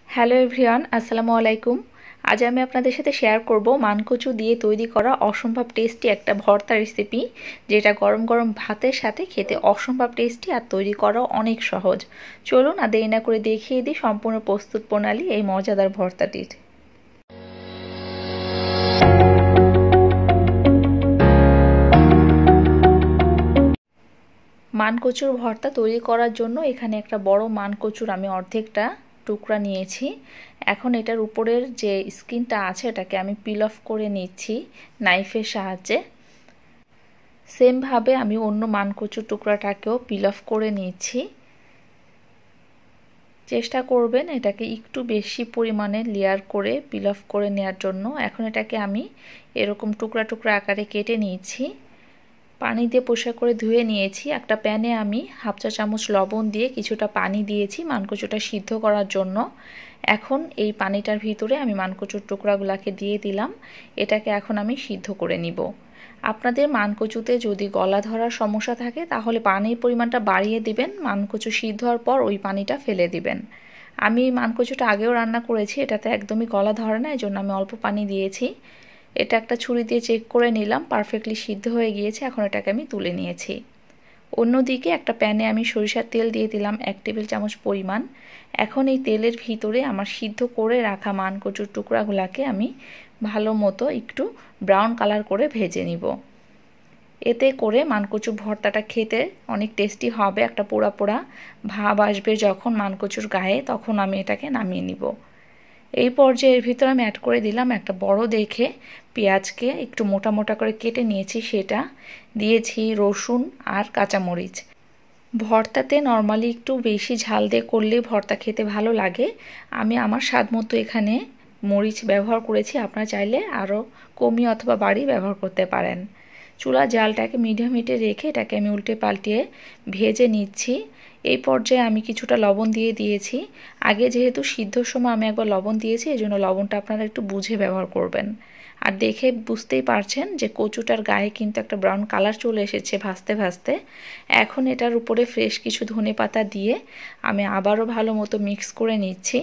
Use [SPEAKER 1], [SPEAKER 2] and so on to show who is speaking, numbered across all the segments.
[SPEAKER 1] Hello everyone, আসসালামু আলাইকুম। আজ আমি আপনাদের সাথে শেয়ার করব মানকচু দিয়ে তৈরি করা অসম্ভব টেস্টি একটা ভর্তা রেসিপি, যেটা গরম গরম ভাতের সাথে খেতে অসম্ভব টেস্টি আর তৈরি করা অনেক সহজ। চলুন আর দেরি না করে দেখিয়ে দিই সম্পূর্ণ প্রস্তুত প্রণালী এই মজাদার ভর্তাটির। মানকচুর ভর্তা তৈরি করার জন্য এখানে একটা বড় মানকচুর আমি অর্ধেকটা টুকরা নিয়েছি। এখন এটার উপরের যে স্কিনটা আছে এটাকে আমি পিল অফ করে নিচ্ছি নাইফের সাহায্যে। সেমভাবে আমি অন্য মানকচুর টুকরাটাকেও পিল অফ করে নিচ্ছি। চেষ্টা করবেন এটাকে একটু বেশি পরিমাণে লেয়ার করে পিল অফ করে নেওয়ার জন্য। এখন এটাকে আমি এরকম টুকরা টুকরা আকারে কেটে নিয়েছি। পানি দিয়ে পরিষ্কার করে ধুয়ে নিয়েছি। একটা প্যানে আমি হাফ চা চামচ লবণ দিয়ে কিছুটা পানি দিয়েছি মানকচুটা সিদ্ধ করার জন্য। এখন এই পানিটার ভিতরে আমি মানকচুর টুকরাগুলোকে দিয়ে দিলাম। এটাকে এখন আমি সিদ্ধ করে নিব। আপনাদের মানকচুতে যদি গলা ধরার সমস্যা থাকে তাহলে পানির পরিমাণটা বাড়িয়ে দিবেন, মানকচু সিদ্ধ হওয়ার পর ওই পানিটা ফেলে দিবেন। আমি মানকচুটা আগেও রান্না করেছি, এটাতে একদমই গলা ধরে না, এই জন্য আমি অল্প পানি দিয়েছি। এটা একটা ছুরি দিয়ে চেক করে নিলাম, পারফেক্টলি সিদ্ধ হয়ে গিয়েছে। এখন এটাকে আমি তুলে নিয়েছি। অন্যদিকে একটা প্যানে আমি সরিষার তেল দিয়ে দিলাম 1 টেবিল চামচ পরিমাণ। এখন এই তেলের ভিতরে আমার সিদ্ধ করে রাখা মানকচুর টুকরাগুলোকে আমি ভালো মতো একটু ব্রাউন কালার করে ভেজে নিব। এতে করে মানকচুর ভর্তাটা খেতে অনেক টেস্টি হবে। একটা পোড়া পোড়া ভাব আসবে যখন মানকচুর গায়ে, তখন আমি এটাকে নামিয়ে নিব। এই পর্যায়ের ভিতর আমি অ্যাড করে দিলাম একটা বড় দেখে পেঁয়াজকে একটু মোটা মোটা করে কেটে নিয়েছি, সেটা দিয়েছি রসুন আর কাঁচামরিচ। ভর্তাতে নর্মালি একটু বেশি ঝাল দিয়ে করলে ভর্তা খেতে ভালো লাগে। আমি আমার স্বাদ মতো এখানে মরিচ ব্যবহার করেছি, আপনারা চাইলে আরও কমিয়ে অথবা বাড়িয়ে ব্যবহার করতে পারেন। চুলার জালটাকে মিডিয়াম হিটে রেখে এটাকে আমি উল্টে পাল্টিয়ে ভেজে নিচ্ছি। এই পর্যায়ে আমি কিছুটা লবণ দিয়ে দিয়েছি। আগে যেহেতু সিদ্ধর সময় আমি একবার লবণ দিয়েছি, এই জন্য লবণটা আপনারা একটু বুঝে ব্যবহার করবেন। আর দেখে বুঝতেই পারছেন যে কচুটার গায়ে কিন্তু একটা ব্রাউন কালার চলে এসেছে ভাজতে ভাজতে। এখন এটার উপরে ফ্রেশ কিছু ধনেপাতা দিয়ে আমি আবারও ভালো মতো মিক্স করে নিচ্ছি।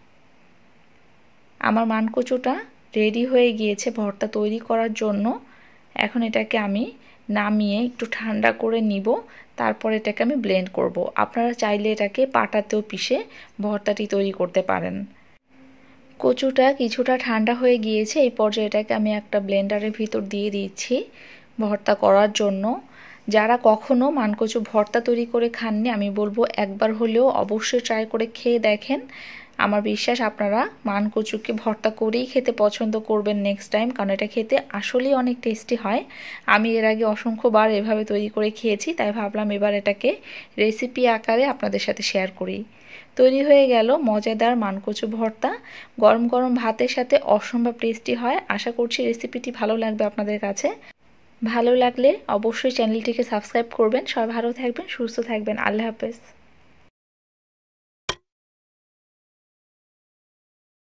[SPEAKER 1] আমার মানকচুটা রেডি হয়ে গিয়েছে ভর্তা তৈরি করার জন্য। এখন এটাকে আমি নামিয়ে একটু ঠান্ডা করে নিব, তারপর এটাকে আমি ব্লেন্ড করব। আপনারা চাইলে এটাকে পাটাতেও পিষে ভর্তাটি তৈরি করতে পারেন। কচুটা কিছুটা ঠান্ডা হয়ে গিয়েছে। এই পর্যায়ে এটাকে আমি একটা ব্লেন্ডারের ভিতর দিয়ে দিচ্ছি ভর্তা করার জন্য। যারা কখনো মানকচু ভর্তা তৈরি করে খাননি, আমি বলবো একবার হলেও অবশ্যই ট্রাই করে খেয়ে দেখেন। আমার বিশ্বাস আপনারা মানকচুকে ভর্তা করেই খেতে পছন্দ করবেন নেক্সট টাইম, কারণ এটা খেতে আসলেই অনেক টেস্টি হয়। আমি এর আগে অসংখ্যবার এভাবে তৈরি করে খেয়েছি, তাই ভাবলাম এবার এটাকে রেসিপি আকারে আপনাদের সাথে শেয়ার করি। তৈরি হয়ে গেল মজাদার মানকচু ভর্তা। গরম গরম ভাতের সাথে অসম্ভব টেস্টি হয়। আশা করছি রেসিপিটি ভালো লাগবে আপনাদের কাছে। ভালো লাগলে অবশ্যই চ্যানেলটিকে সাবস্ক্রাইব করবেন। সবাই ভালো থাকবেন, সুস্থ থাকবেন। আল্লাহ হাফেজ।